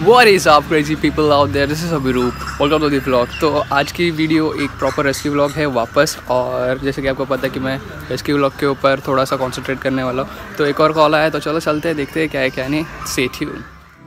What is up crazy people out there? This is Abhiroop. Welcome to the vlog. तो आज की video एक proper rescue vlog है वापस, और जैसे कि आपको पता है कि मैं रेस्क्यू व्लॉग के ऊपर थोड़ा सा कंसंट्रेट करने वाला हूँ। तो एक और कॉल आया, तो चलो चलते हैं, देखते हैं क्या है क्या नहीं। Stay tuned.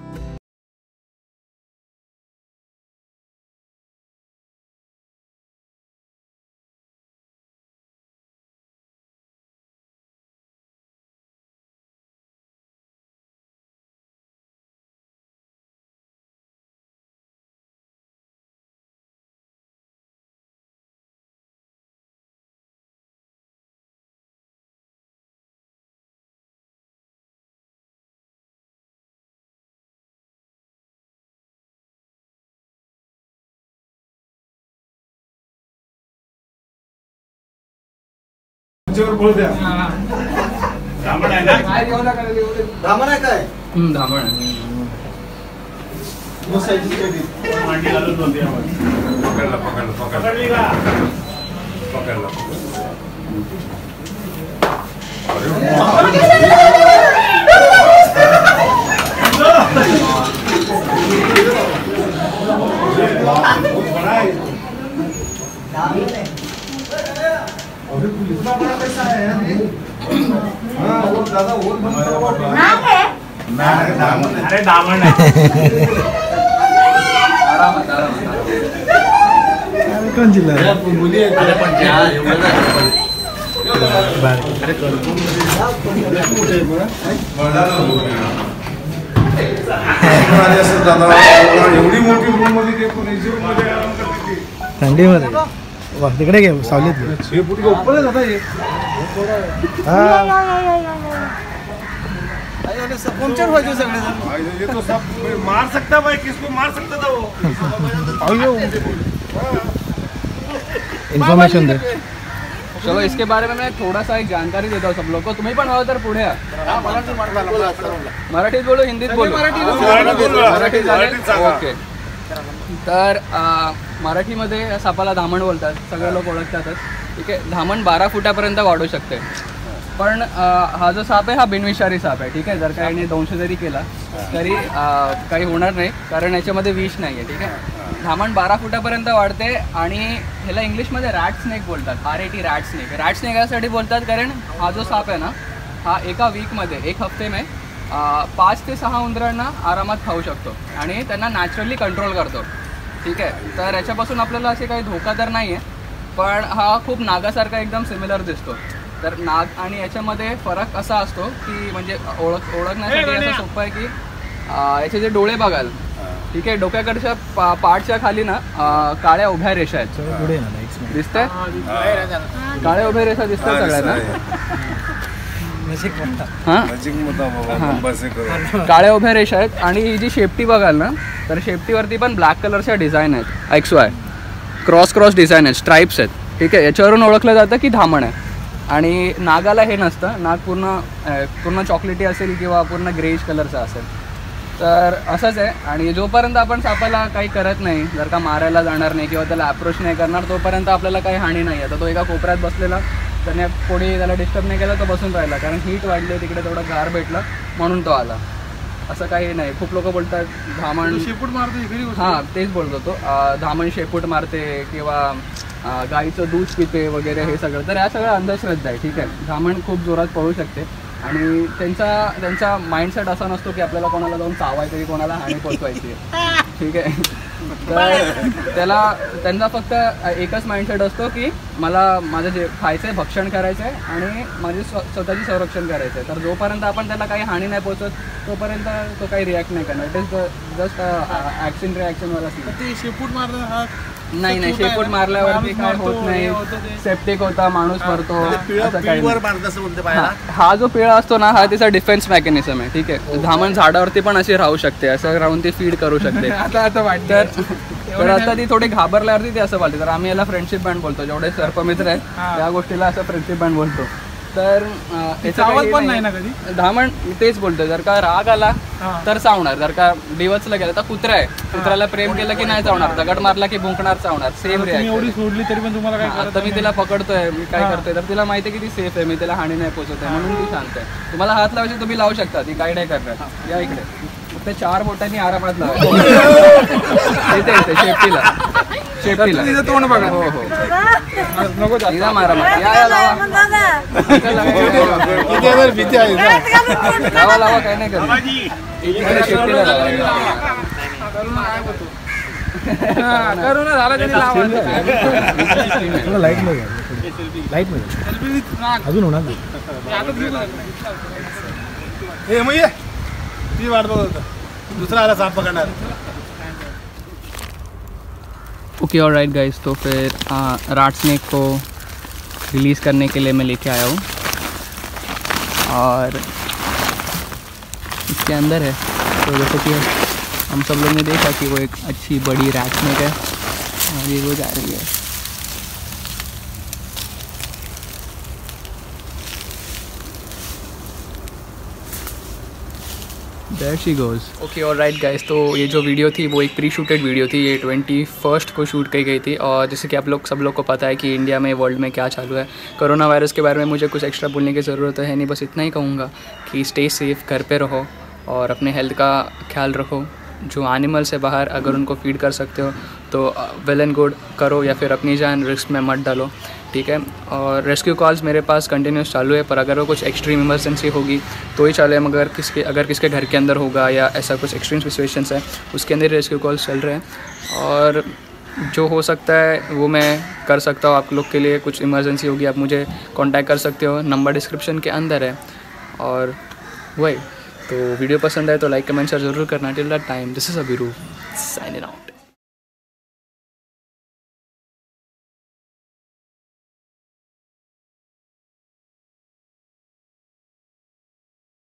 बोल द्या धामण आहे ना, धामण आहे काय? धामण मांडी घालून बोलते पकडला पकडली का? पकडला पैसा है। हाँ वो दादा वो अरे दामन है। कौन जिल्हा अरे पण ज्या एवढी मोठी रूम मध्ये थंडीमध्ये तिकडे घे सावलीत घे ऊपर है दादा ये पंक्चर हो जाए सगळे जण। ये तो सब मार सकता भाई, किसको मार सकता था वो। इन्फॉर्मेशन दे। चलो इसके बारे में मैं थोड़ा सा एक जानकारी देता हूँ सब लोग को। तुम्ही पण हवं तर पुढे या। मराठीत बोलो हिंदीत बोलो? मराठी चालेल, ओके। तर मराठीमध्ये या सापाला धामण बोलतात, सगळे लोक ओळखतातच, ठीक आहे। धामण 12 फुटापर्यंत वाढू शकते, पण हा जो साप आहे हा बिनविषारी साप आहे, ठीक आहे। जर का याने दंश जरी केला तरी काही होणार नाही, कारण याच्यामध्ये विष नाही आहे, ठीक आहे। धामण 12 फुटापर्यंत वाढते, आणि ह्याला इंग्लिशमध्ये रॅट स्नेक बोलतात, RAT rat snake. Rat snake यासाठी बोलतात कारण हा जो साप आहे ना, हा एका वीकमध्ये, एक हफ्ते में 5 ते 6 उंदरांना आरामात खाऊ शकतो, आणि त्यांना नॅचरली कंट्रोल करतो, ठीक आहे। तर याच्यापासून आपल्याला असे काही धोका तर नाही आहे, पण हा खूप नागासारखा एकदम सिमिलर दिसतो। तर नाग आणि याच्यामध्ये फरक असा असतो की म्हणजे ओळखण्यासाठी असं सोपं आहे की याचे जे डोळे बघाल, ठीक आहे, डोक्याकडच्या पाठच्या खाली ना काळ्या उभ्या रेषा आहेत, दिसतंय? काळ्या उभ्या रेषा दिसतात सगळ्यांना? काळ्या उभ्या रेषा आहेत, आणि ही जी शेपटी बघाल ना, तर शेपटीवरती पण ब्लॅक कलरच्या डिझाईन आहेत, XY क्रॉस डिझाईन आहेत, स्ट्राईप्स आहेत, ठीक आहे। याच्यावरून ओळखलं जातं की धामण आहे। आणि नागाला हे नसतं, नाग पूर्ण चॉकलेटी असेल किंवा पूर्ण ग्रेइश कलरचा असेल, तर असंच आहे। आणि जोपर्यंत आपण सापाला काही करत नाही, जर का मारायला जाणार नाही किंवा त्याला अप्रोच नाही करणार, तोपर्यंत आपल्याला काही हानी नाही आहे। तर तो एका कोपऱ्यात बसलेला, त्याने कोणी त्याला डिस्टर्ब नाही केलं, तो बसून राहिला, कारण हीट वाढली, तिकडे थोडं गार भेटलं म्हणून तो आला, असं काही नाही। खूप लोक बोलतात धामण शेपूट मारते, हां तेच बोलतो तो, धामण शेपूट मारते किंवा गाईचं दूध पिते वगैरे, हे सगळं, तर या सगळ्या अंधश्रद्धा आहे, ठीक आहे। धामण खूप जोरात पळू शकते, आणि त्यांचा माइंडसेट असा नसतो की आपल्याला कोणाला जाऊन चावायचं की कोणाला हानी पोचवायची आहे, ठीक आहे। तर त्यांचा फक्त एकच माइंडसेट असतो की मला माझं जे खायचं आहे, भक्षण करायचं आहे, आणि माझे स्वतःची संरक्षण करायचं आहे। तर जोपर्यंत आपण त्याला काही हानी नाही पोचवत, तोपर्यंत तो काही रिॲक्ट नाही करणार। इट इज जस्ट ॲक्शन रिॲक्शनवर असतं। ते शेपूट मारलं हा नाही, शेपूट मारल्यावरती काय होत नाही, सेप्टिक होता, माणूस मरतो, असं काही। हा जो पिळा असतो ना, हा तिचा डिफेन्स मेकॅनिझम आहे, ठीक आहे। धामण झाडावरती पण अशी राहू शकते, असं राहून ती फीड करू शकते। तर आता ती थोडी घाबरल्यावरती ती असं बोलते, तर आम्ही याला फ्रेंडशिप बँड बोलतो, जेवढे सर्पमित्र आहेत या गोष्टीला असं फ्रेंडशिप बँड बोलतो। तर याचं पण नाही ना कधी धामण तेच बोलतो, जर का राग आला तर चावणार, जर का डिवचला गेला तर कुत्रा आहे, कुत्र्याला प्रेम केलं की नाही चावणार, दगड मारला की भुंकणार, चावणार, सेम रिॲक्शन। एवढी सोडली तरी पण तुम्हाला काय? आता मी तिला पकडतोय, मी काय करतोय, तर तिला माहिती आहे की ती सेफ आहे, मी तिला हानी नाही पोचवत आहे, म्हणून ती शांत आहे। तुम्हाला हात लावायचे तुम्ही लावू शकता, ती काय नाही करणार। या इकडे फक्त 4 बोटांनी आरामात लावा. इथे शेपटीला तोंड बघा. हो हो नको एकदम आरामात. या लावा लावा काही नाही करत. इकडे शेपटीला लावा. करू झाला तरी लाईट मध्ये अजून होणार नाही. हे मग ये ती वाट बघत होता दुसरा आला साप पकडणार. ओके ऑलराइट गाइस, तो फिर राट स्नेक को रिलीज़ करने के लिए मैं लेके आया हूँ और इसके अंदर है. तो जैसे कि हम सब लोग ने देखा कि वो एक अच्छी बड़ी रैट स्नेक है और ये वो जा रही है. There she goes. Okay alright guys, तो ये जो वीडियो थी वो एक प्री शूटेड वीडियो थी. ये 21 को शूट की गई थी. और जैसे कि आप लोग सब लोग को पता है कि इंडिया में वर्ल्ड में क्या चालू है. कोरोना वायरस के बारे में मुझे कुछ एक्स्ट्रा बोलने की ज़रूरत है नहीं. बस इतना ही कहूँगा कि स्टे सेफ, घर पे रहो और अपने हेल्थ का ख्याल रखो. जो एनिमल्स है बाहर, अगर उनको फीड कर सकते हो तो वेल एंड गुड करो, या फिर अपनी जान रिस्क में मत डालो. ठीक है. और रेस्क्यू कॉल्स मेरे पास कंटिन्यूस चालू है, पर अगर वो कुछ एक्सट्रीम इमरजेंसी होगी तो ही चालू है. मगर अगर किसके घर के अंदर होगा या ऐसा कुछ एक्सट्रीम सिचुएशंस है उसके अंदर रेस्क्यू कॉल्स चल रहे हैं. और जो हो सकता है वो मैं कर सकता हूँ आप लोग के लिए. कुछ इमरजेंसी होगी आप मुझे कांटेक्ट कर सकते हो, नंबर डिस्क्रिप्शन के अंदर है. और वही तो वीडियो पसंद आए तो लाइक कमेंट शेयर ज़रूर करना. Till that time, this is Abiru signing out.